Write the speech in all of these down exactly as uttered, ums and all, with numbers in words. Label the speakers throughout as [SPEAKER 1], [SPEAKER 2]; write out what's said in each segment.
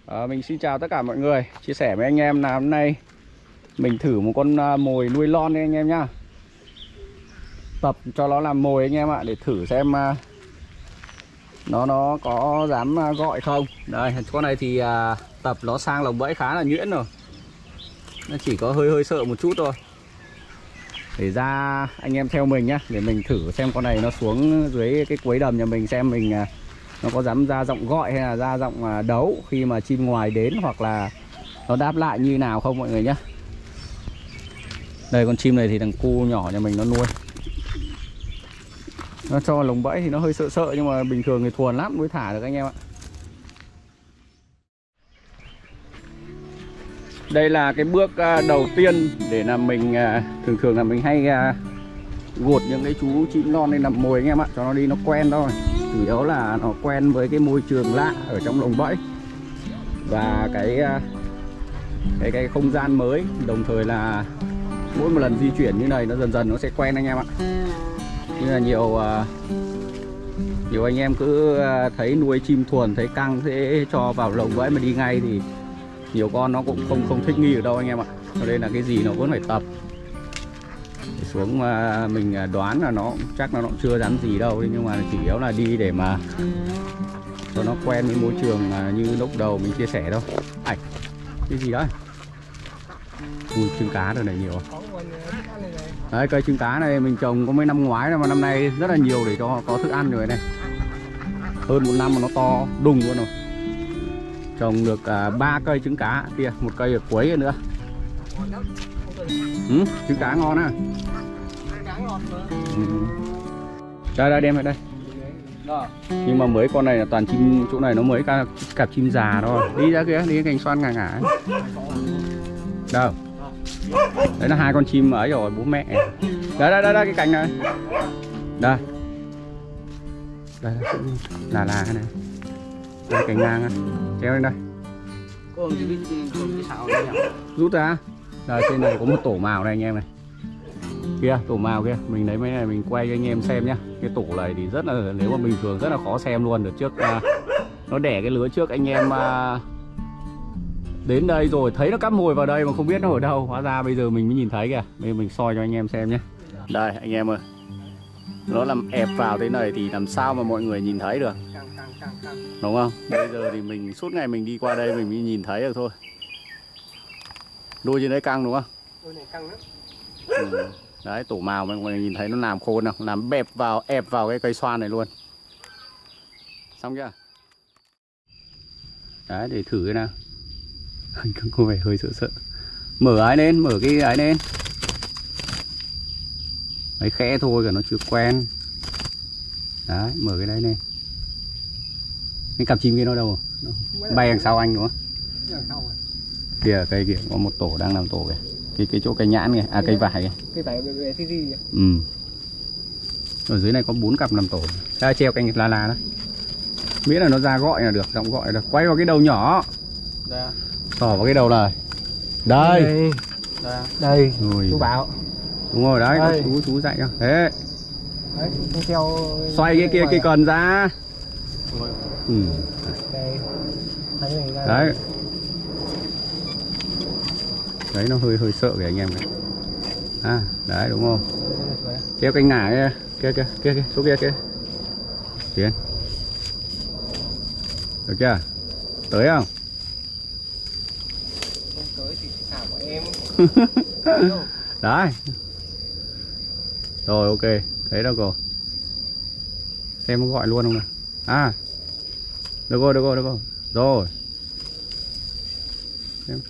[SPEAKER 1] À, mình xin chào tất cả mọi người. Chia sẻ với anh em là hôm nay mình thử một con mồi nuôi lon đây anh em nhá. Tập cho nó làm mồi anh em ạ, để thử xem nó nó có dám gọi không. Đây, con này thì à, tập nó sang lồng bẫy khá là nhuyễn rồi. Nó chỉ có hơi hơi sợ một chút thôi. Để ra anh em theo mình nhá, để mình thử xem con này nó xuống dưới cái cuối đầm nhà mình xem mình nó có dám ra giọng gọi hay là ra giọng đấu khi mà chim ngoài đến, hoặc là nó đáp lại như nào không mọi người nhé. Đây, con chim này thì thằng cu nhỏ nhà mình nó nuôi. Nó cho lồng bẫy thì nó hơi sợ sợ, nhưng mà bình thường thì thuần lắm, nuôi thả được anh em ạ. Đây là cái bước đầu tiên để là mình thường thường là mình hay gột những cái chú chim non lên làm mồi anh em ạ, cho nó đi nó quen thôi. Chủ yếu là nó quen với cái môi trường lạ ở trong lồng bẫy và cái cái cái không gian mới, đồng thời là mỗi một lần di chuyển như này nó dần dần nó sẽ quen anh em ạ. Như là nhiều nhiều anh em cứ thấy nuôi chim thuần thấy căng thế cho vào lồng bẫy mà đi ngay thì nhiều con nó cũng không không thích nghi ở đâu anh em ạ. Cho nên là cái gì nó cũng phải tập. Để xuống mà mình đoán là nó chắc là nó cũng chưa dám gì đâu, nhưng mà chỉ yếu là đi để mà cho nó quen với môi trường như lúc đầu mình chia sẻ đâu. Ảnh cái gì đấy? Ui, trứng cá rồi này nhiều. Đấy, cây trứng cá này mình trồng có mấy năm ngoái mà năm nay rất là nhiều để cho có thức ăn rồi này. Hơn một năm mà nó to đùng luôn rồi. Trồng được ba à, cây trứng cá kia, một cây ở cuối nữa. Ừ, trứng cá ngon á. Ừ. Đây đây, đem lại đây. Nhưng mà mới con này là toàn chim, chỗ này nó mới cả cặp chim già thôi. Đi ra kia, đi cái cành xoan ngả ngả. Đâu? Đấy là hai con chim ấy rồi, bố mẹ. Đây đây đây, đây cái cành này. Đây. Đây là là cái này. Đây cành ngang á. Treo lên đây. Rút ra. Đây, trên này có một tổ mào này anh em này. Kia, tổ mào kia, mình lấy mấy này mình quay cho anh em xem nhá. Cái tổ này thì rất là, nếu mà bình thường rất là khó xem luôn. Được trước uh, nó đẻ cái lứa trước anh em uh, đến đây rồi thấy nó cắp mồi vào đây mà không biết nó ở đâu. Hóa ra bây giờ mình mới nhìn thấy kìa. Bây giờ mình soi cho anh em xem nhé. Đây anh em ơi, nó làm ép vào thế này thì làm sao mà mọi người nhìn thấy được, đúng không? Bây giờ thì mình suốt ngày mình đi qua đây mình mới nhìn thấy được thôi. Đuôi trên đấy căng đúng không? Đuôi này căng lắm. Ừ. Đấy, tổ mào mọi người nhìn thấy nó làm khôn không? Làm bẹp vào, ép vào cái cây xoan này luôn. Xong chưa? Đấy, để thử cái nào. Có vẻ hơi sợ sợ. Mở ái lên, mở cái ái lên. Đấy, khẽ thôi, cả nó chưa quen. Đấy, mở cái đấy lên. Cái cặp chim kia nó đâu rồi? Nó bay đằng sau anh đúng không? Kìa, cây kia có một tổ đang làm tổ kìa. Cái, cái chỗ cây nhãn kìa, à cây vải kìa. Cây vải về cái gì vậy? Ừ. Ở dưới này có bốn cặp làm tổ. Đây, treo cành la la đó. Miễn là nó ra gọi là được, giọng gọi là được. Quay vào cái đầu nhỏ. Dạ. Thỏ vào cái đầu này. Đây. Đây. Đây. Đây. Rồi. Chú bảo. Đúng rồi đấy, đây. chú chú dạy cho. Thế. Đấy, theo xoay cái kia cái cần ra. Ừ. Đây. Đấy. Đấy, nó hơi hơi sợ kìa anh em này. À, đấy đúng không? Kéo canh ngả kia, kia kia kia kia, số kia kia. Tiến. Được chưa? Tới không? Không tới thì xả của em. Đấy. Rồi, ok, thấy đâu rồi. Xem nó gọi luôn không nào. À. Được rồi, được rồi, được rồi. Rồi. Xem.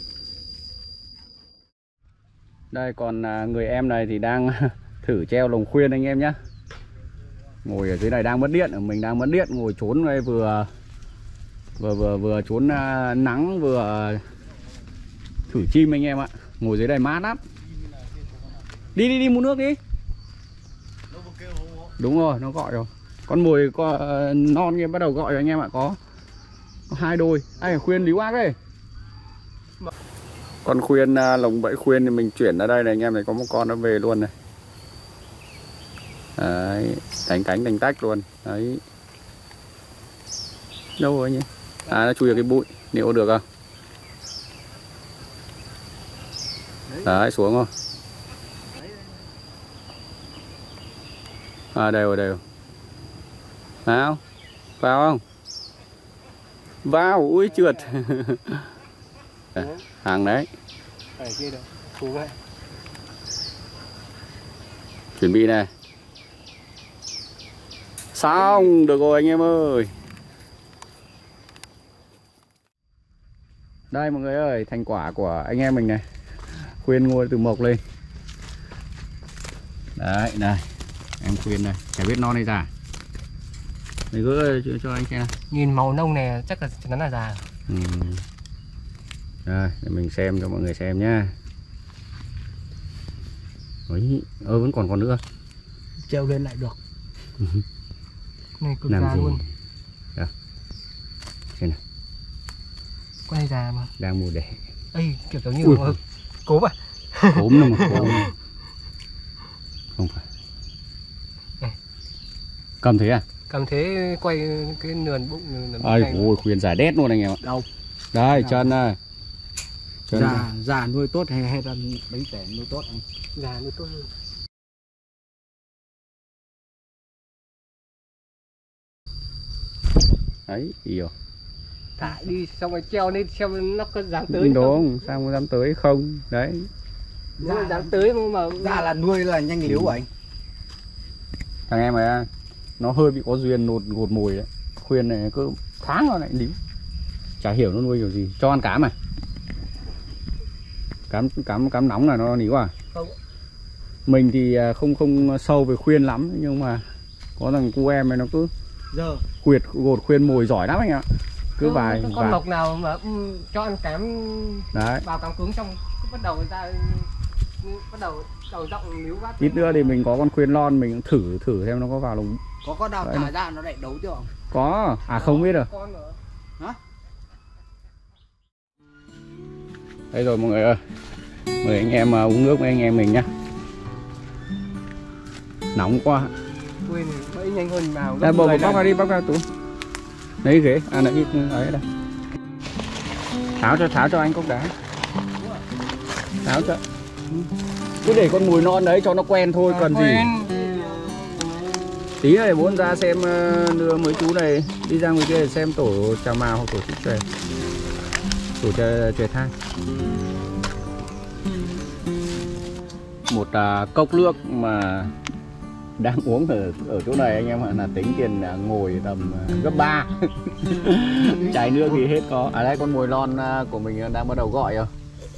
[SPEAKER 1] Đây, còn người em này thì đang thử treo lồng khuyên anh em nhé. Ngồi ở dưới này đang mất điện, mình đang mất điện, ngồi trốn đây vừa vừa vừa vừa trốn nắng vừa thử chim anh em ạ. Ngồi dưới đây mát lắm. Đi đi đi mua nước đi. Đúng rồi, nó gọi rồi. Con mồi con non kia bắt đầu gọi rồi anh em ạ, có, có hai đôi. Ai khuyên líu ác đây. Con khuyên lồng bẫy khuyên thì mình chuyển ra đây này anh em này, có một con nó về luôn này. Đấy, đánh cánh đánh tách luôn. Đấy. Đâu rồi nhỉ? À nó chui vào cái bụi, liệu có được không? Đấy, xuống rồi. À đều đều. Nào, vào không? Vào, ui trượt. Hàng đấy. Chuẩn bị này. Xong, được rồi anh em ơi. Đây mọi người ơi, thành quả của anh em mình này. Khuyên ngồi từ mộc lên. Đấy, đây. Em khuyên đây, chả biết non hay già. Để gỡ cho anh xem.
[SPEAKER 2] Nhìn màu nông này chắc là chắn là già.
[SPEAKER 1] Ừ. Rồi, để mình xem cho mọi người xem nhá. Ôi, ơ vẫn còn còn nữa.
[SPEAKER 2] Treo lên lại được. Này cực
[SPEAKER 1] làm
[SPEAKER 2] già
[SPEAKER 1] gì?
[SPEAKER 2] luôn.
[SPEAKER 1] Đó. Xem nào.
[SPEAKER 2] Con này già mà.
[SPEAKER 1] Đang mùa đẻ.
[SPEAKER 2] Ê, kiểu giống như mà cốm à?
[SPEAKER 1] Cốm đâu mà cốm. Không phải.
[SPEAKER 2] Đây.
[SPEAKER 1] Cầm thế à?
[SPEAKER 2] Cầm thế quay cái nườn bụng.
[SPEAKER 1] Ôi, ôi khuyên giải đét luôn anh em ạ.
[SPEAKER 2] Đâu?
[SPEAKER 1] Đây, chân này. Chân
[SPEAKER 3] già già nuôi tốt hay hay là bánh tẻ nuôi tốt anh?
[SPEAKER 2] Già nuôi tốt hơn.
[SPEAKER 1] Đấy, hiểu.
[SPEAKER 2] Thả đi xong rồi treo lên xem nó có dám tới
[SPEAKER 1] Đúng,
[SPEAKER 2] không?
[SPEAKER 1] sao có dám tới không? Đấy.
[SPEAKER 2] Nếu mà dám tới mà
[SPEAKER 3] Già là nuôi là nhanh liếu của anh.
[SPEAKER 1] Thằng em này nó hơi bị có duyên nột gột mồi đấy. Khuyên này cứ tháng nó lại líu. Chả hiểu nó nuôi kiểu gì. Cho ăn cám à? Cám cám cám nóng là nó níu à?
[SPEAKER 2] Không.
[SPEAKER 1] Mình thì không không sâu về khuyên lắm nhưng mà có thằng cu em này nó cứ
[SPEAKER 3] Giờ
[SPEAKER 1] khuyệt gột khuyên mồi giỏi lắm anh ạ. Cứ vài
[SPEAKER 2] con
[SPEAKER 1] vài.
[SPEAKER 2] mộc nào mà um, cho ăn cám
[SPEAKER 1] Đấy.
[SPEAKER 2] vào cám cứng trong cứ bắt đầu ra bắt đầu đầu rộng níu vắt.
[SPEAKER 1] Ít nữa thì mình có con khuyên lon mình thử thử xem nó có vào lồng.
[SPEAKER 3] có có đào thả ra nó lại đấu chưa không?
[SPEAKER 1] Có, à không biết rồi.
[SPEAKER 2] Con nữa.
[SPEAKER 3] Hả?
[SPEAKER 1] Đây rồi mọi người ơi. Mời anh em uống nước với anh em mình nhá. Nóng quá.
[SPEAKER 2] Quên bẫy nhanh hơn vào.
[SPEAKER 1] Đây, bò bóc ra đi, bóc ra tủ. Lấy ghế, à lấy ấy đây. Tháo cho tháo cho anh cốc đá. Tháo cho. Cứ để con mùi non đấy cho nó quen thôi, cần gì. Tí này muốn ra xem đưa mấy chú này đi ra ngoài kia để xem tổ trà mào hoặc tổ trích chòe. Tổ chòe chòe thang. Một à, cốc nước mà đang uống ở ở chỗ này anh em ạ, là tính tiền ngồi tầm gấp ba. Chai nước thì hết có. À đây con mồi lon của mình đang bắt đầu gọi rồi.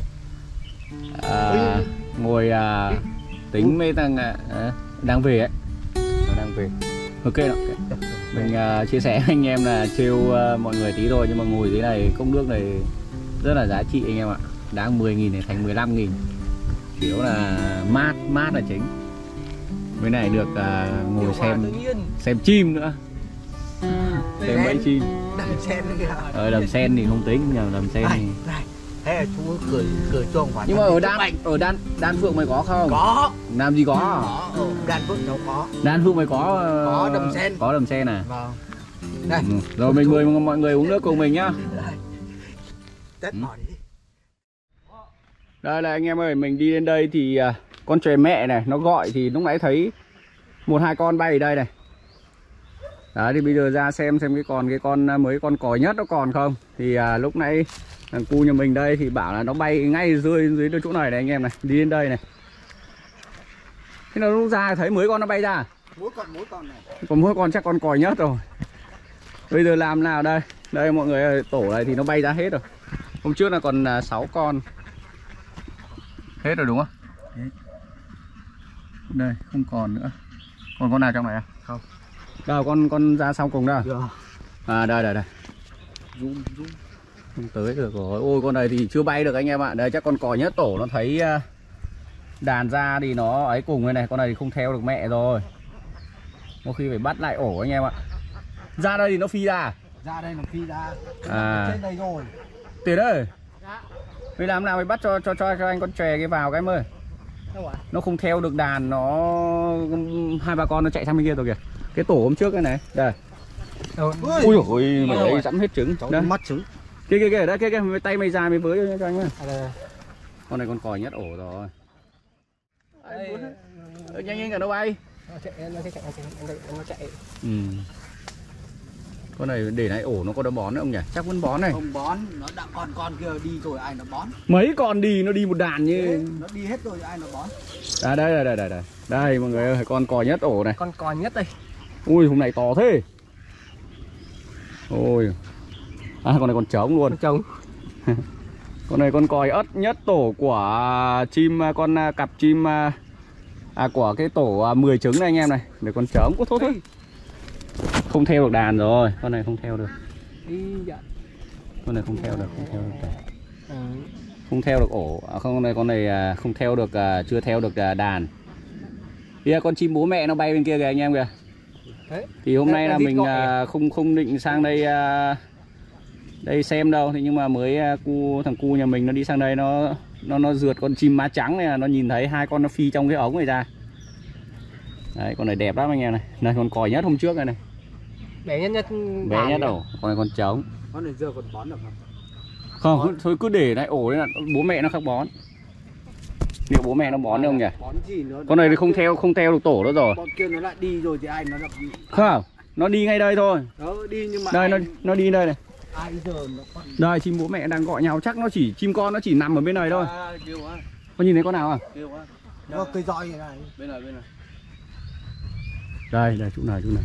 [SPEAKER 1] À, ngồi à, tính mấy thằng à, đang về ấy. Nó đang về. Ok đó. Mình à, chia sẻ anh em là trêu à, mọi người tí thôi nhưng mà ngồi dưới này cốc nước này rất là giá trị anh em ạ. Đáng mười nghìn này thành mười lăm nghìn. Chủ yếu là mát, mát là chính. Bên này được uh, ngồi xem xem chim nữa. Xem mấy chim.
[SPEAKER 3] Đầm sen kìa.
[SPEAKER 1] Ở đầm sen thì không tính, nhờ đầm sen thì...
[SPEAKER 3] Thế là chú cười cười cho ông.
[SPEAKER 1] Nhưng mà ở đan ở đan đan phượng mày có không?
[SPEAKER 3] Có.
[SPEAKER 1] Làm gì có?
[SPEAKER 3] Có, ở đan phượng đâu có.
[SPEAKER 1] Đan phượng mày có uh,
[SPEAKER 3] có đầm sen.
[SPEAKER 1] Có đầm sen à?
[SPEAKER 3] Vâng. Đây.
[SPEAKER 1] Ừ. Rồi mình mời mọi người uống nước cùng mình nhá.
[SPEAKER 3] Tết bỏ đi.
[SPEAKER 1] Đây là anh em ơi, mình đi đến đây thì uh, con chòe mẹ này nó gọi thì lúc nãy thấy một hai con bay ở đây này. Đấy thì bây giờ ra xem xem cái còn cái con mới con còi nhất nó còn không. Thì à, lúc nãy thằng cu nhà mình đây thì bảo là nó bay ngay rơi dưới chỗ này này anh em này, đi đến đây này. Thế là lúc ra thấy mới con nó bay ra.
[SPEAKER 3] Mỗi con mỗi con này.
[SPEAKER 1] Còn mỗi con chắc con còi nhất rồi. Bây giờ làm nào đây? Đây mọi người ơi, tổ này thì nó bay ra hết rồi. Hôm trước là còn à, sáu con. Hết rồi đúng không?
[SPEAKER 3] Hết.
[SPEAKER 1] Đây không còn nữa. Còn con nào trong này à?
[SPEAKER 3] Không.
[SPEAKER 1] Đâu con con ra sau cùng đâu?
[SPEAKER 3] Chưa.
[SPEAKER 1] À đây đây đây.
[SPEAKER 3] Zoom zoom.
[SPEAKER 1] Không tới được rồi. Ôi con này thì chưa bay được anh em ạ. Đây chắc con còi nhất tổ nó thấy đàn ra thì nó ấy cùng đây này. Con này thì không theo được mẹ rồi. Có khi phải bắt lại ổ anh em ạ. Ra đây thì nó phi ra.
[SPEAKER 3] Ra đây nó phi ra.
[SPEAKER 1] À.
[SPEAKER 3] Trên đây rồi.
[SPEAKER 1] Tiền ơi. Dạ. Mày làm nào mày bắt cho cho cho, cho anh con chòe cái vào cái em ơi.
[SPEAKER 2] Đâu ạ?
[SPEAKER 1] Nó không theo được đàn, nó hai ba con nó chạy sang bên kia rồi kìa. Cái tổ hôm trước cái này. Đây.
[SPEAKER 2] Đâu,
[SPEAKER 1] Ui ôi mày lấy dẫm hết trứng.
[SPEAKER 3] Cháu
[SPEAKER 1] Đấy.
[SPEAKER 3] mắt trứng.
[SPEAKER 1] Kia kia kia, đấy kia kia, tay mày dài mày với cho anh nhá.
[SPEAKER 2] à, đây,
[SPEAKER 1] Con này con còi nhất ổ rồi.
[SPEAKER 2] đây.
[SPEAKER 1] Ờ, nhanh nhanh cả nó bay.
[SPEAKER 2] Nó chạy, nó chạy, nó chạy, nó chạy, nó chạy.
[SPEAKER 1] Ừ. Con này để này ổ nó có đỡ bón nữa không nhỉ? Chắc vẫn bón này.
[SPEAKER 3] Không bón, nó đã còn con kia đi rồi ai nó bón.
[SPEAKER 1] Mấy con đi nó đi một đàn như.
[SPEAKER 3] Thế, nó đi hết rồi ai nó bón.
[SPEAKER 1] À đây đây đây đây đây. Đây mọi người ơi, con còi nhất ổ này.
[SPEAKER 2] Con cò nhất đây.
[SPEAKER 1] Ui hôm nay to thế. Ôi. À con này còn trống luôn.
[SPEAKER 2] Con trống.
[SPEAKER 1] Con này con còi ất nhất tổ của chim con cặp chim à của cái tổ mười trứng này anh em này. Để con trống. Ôi thôi thôi. Không theo được đàn rồi, con này không theo được.
[SPEAKER 2] Đi dạ.
[SPEAKER 1] Con này không theo được, không theo được.
[SPEAKER 2] Ừ.
[SPEAKER 1] Không theo được ổ, à, không con này con này không theo được, chưa theo được đàn. Kia con chim bố mẹ nó bay bên kia kìa anh em kìa.
[SPEAKER 2] Đấy.
[SPEAKER 1] Thì hôm
[SPEAKER 2] Đấy,
[SPEAKER 1] nay là
[SPEAKER 2] đi
[SPEAKER 1] mình
[SPEAKER 2] gọi.
[SPEAKER 1] không không định sang đây đây xem đâu, thế nhưng mà mới cu thằng cu nhà mình nó đi sang đây nó nó nó rượt con chim má trắng này, nó nhìn thấy hai con nó phi trong cái ống này ra. Đấy, con này đẹp lắm anh em này. Này con còi nhất hôm trước này này.
[SPEAKER 2] Bé nhất nhất.
[SPEAKER 1] Bé nhất đâu, con này con trống.
[SPEAKER 3] Con này giờ còn bón được không?
[SPEAKER 1] Không, cứ, thôi cứ để lại ổ đấy là bố mẹ nó khác bón. Liệu bố mẹ nó bón được không nhỉ?
[SPEAKER 3] Bón gì nữa?
[SPEAKER 1] Con này thì không theo không theo được tổ nữa rồi.
[SPEAKER 3] Bọn kia nó lại đi rồi thì ai nó đập.
[SPEAKER 1] Không, nó đi ngay đây thôi.
[SPEAKER 3] Đó đi nhưng mà
[SPEAKER 1] Đây
[SPEAKER 3] ai,
[SPEAKER 1] nó nó đi đây này.
[SPEAKER 3] ai giờ nó còn.
[SPEAKER 1] Đây chim bố mẹ đang gọi nhau, chắc nó chỉ chim con nó chỉ nằm ở bên này thôi.
[SPEAKER 3] À, kêu quá,
[SPEAKER 1] Có nhìn thấy con nào à?
[SPEAKER 3] kêu quá. Nó cây roi này này.
[SPEAKER 1] Bên này bên này. Đây, đây chỗ này chỗ này.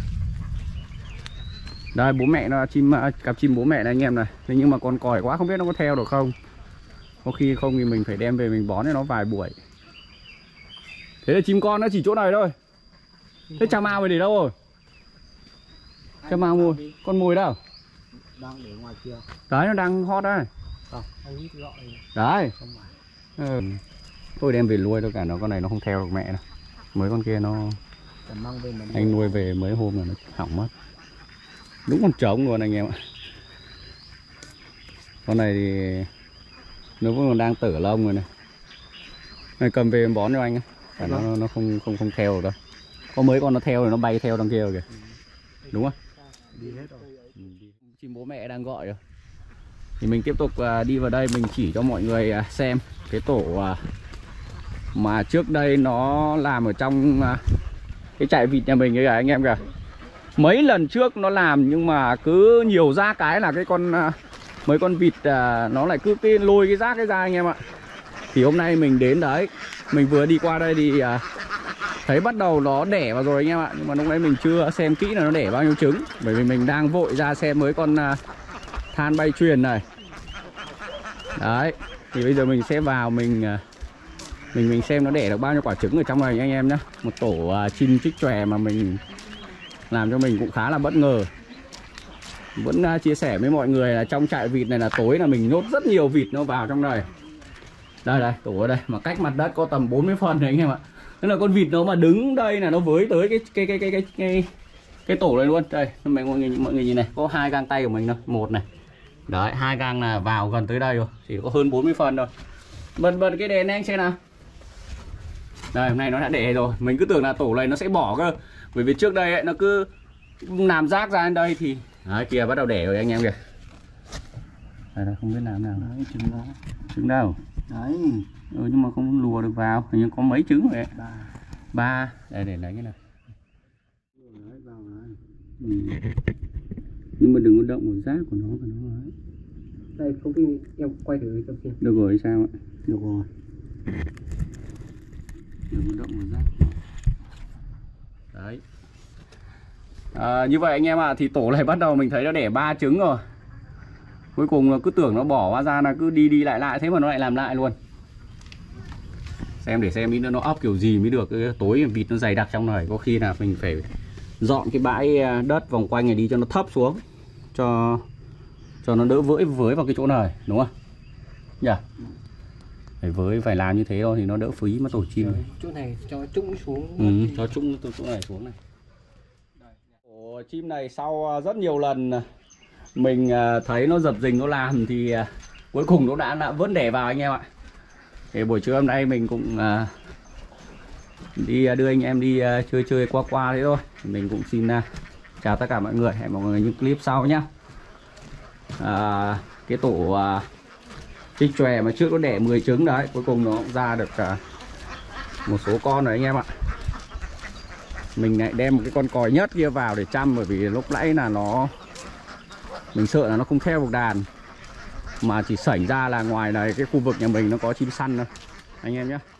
[SPEAKER 1] Đây bố mẹ nó chim cặp chim bố mẹ này anh em này. Thế nhưng mà con còi quá không biết nó có theo được không. Có khi không thì mình phải đem về mình bón cho nó vài buổi. Thế là chim con nó chỉ chỗ này thôi. Thế cha mao về để đâu rồi? Cha mao mồi, con mồi đâu?
[SPEAKER 3] Đang để ngoài kia.
[SPEAKER 1] Đấy nó đang hot đây.
[SPEAKER 2] Anh đi gọi.
[SPEAKER 1] Đấy.
[SPEAKER 3] Không phải.
[SPEAKER 1] Ừ. Tôi đem về nuôi đâu cả, nó con này nó không theo được mẹ đâu. Mấy con kia nó
[SPEAKER 3] Cần mang về mình.
[SPEAKER 1] anh nuôi về mấy hôm là nó hỏng mất. Đúng con trống luôn anh em ạ. Con này thì nó vẫn còn đang tở lông rồi này. Này cầm về bón cho anh ấy. Nó, nó nó không không không theo được đâu. Có mấy con nó theo rồi nó bay theo đằng kia rồi kìa. Đúng không?
[SPEAKER 3] Đi hết rồi.
[SPEAKER 1] Chim bố mẹ đang gọi rồi. Thì mình tiếp tục đi vào đây mình chỉ cho mọi người xem cái tổ mà trước đây nó làm ở trong cái trại vịt nhà mình kìa anh em kìa. Mấy lần trước nó làm nhưng mà cứ nhiều ra cái là cái con mấy con vịt nó lại cứ cái lôi cái rác cái ra anh em ạ. Thì hôm nay mình đến đấy, mình vừa đi qua đây thì thấy bắt đầu nó đẻ vào rồi anh em ạ. Nhưng mà lúc nãy mình chưa xem kỹ là nó đẻ bao nhiêu trứng. Bởi vì mình đang vội ra xem với con than bay truyền này. Đấy, thì bây giờ mình sẽ vào mình mình mình xem nó đẻ được bao nhiêu quả trứng ở trong này anh em nhé. Một tổ uh, chim trích chòe mà mình làm cho mình cũng khá là bất ngờ. Vẫn uh, chia sẻ với mọi người là trong trại vịt này là tối là mình nhốt rất nhiều vịt nó vào trong này. Đây đây, tổ ở đây mà cách mặt đất có tầm bốn mươi phân đấy anh em ạ. Tức là con vịt nó mà đứng đây là nó với tới cái cái cái cái cái cái, cái tổ này luôn. Đây, mọi người mọi người nhìn này, có hai gang tay của mình thôi, một này. Đấy, hai gang là vào gần tới đây rồi, chỉ có hơn bốn mươi phân thôi. Bật bật cái đèn này anh xem nào. Đây, hôm nay nó đã đẻ rồi. Mình cứ tưởng là tổ này nó sẽ bỏ cơ. Bởi vì trước đây ấy, nó cứ làm rác ra đến đây thì đấy, kìa bắt đầu đẻ rồi anh em kìa. Đây, đây không biết làm nào.
[SPEAKER 3] Đấy, trứng đó.
[SPEAKER 1] Trứng đâu?
[SPEAKER 3] Đấy.
[SPEAKER 1] Ừ, nhưng mà không lùa được vào. Hình như có mấy trứng rồi ấy.
[SPEAKER 3] Ba.
[SPEAKER 1] Ba. Đây để lấy cái này.
[SPEAKER 3] Đấy, vào đấy.
[SPEAKER 1] Ừ. Nhưng mà đừng có động vào rác của nó và nó ấy.
[SPEAKER 2] Đây, có khi em quay thử cho xem.
[SPEAKER 1] Được rồi sao ạ?
[SPEAKER 3] Được rồi.
[SPEAKER 1] Đừng có động vào rác. Đấy. À, như vậy anh em ạ, à, thì tổ này bắt đầu mình thấy nó đẻ ba trứng rồi. Cuối cùng là cứ tưởng nó bỏ hóa ra là cứ đi đi lại lại, thế mà nó lại làm lại luôn. Xem để xem ý nó ấp kiểu gì mới được. Tối vịt nó dày đặc trong này, có khi là mình phải dọn cái bãi đất vòng quanh này đi cho nó thấp xuống, cho cho nó đỡ vỡi với vào cái chỗ này, đúng không? Nhỉ? Yeah. Phải với phải làm như thế thôi thì nó đỡ phí mất tổ chim.
[SPEAKER 2] Chỗ này cho trũng xuống.
[SPEAKER 1] Ừ, cho trũng từ chỗ này xuống này. Tổ chim này sau rất nhiều lần mình thấy nó dập dình nó làm thì cuối cùng nó đã, đã vẫn đẻ vào anh em ạ. Thì buổi trưa hôm nay mình cũng đi đưa anh em đi chơi chơi qua qua thế thôi. Mình cũng xin chào tất cả mọi người, hẹn mọi người những clip sau nhá. À, cái tổ à, trích chòe mà trước nó đẻ mười trứng đấy, cuối cùng nó cũng ra được à, một số con rồi anh em ạ. Mình lại đem một cái con còi nhất kia vào để chăm, bởi vì lúc nãy là nó mình sợ là nó không theo được đàn, mà chỉ xảy ra là ngoài này cái khu vực nhà mình nó có chim săn thôi anh em nhé.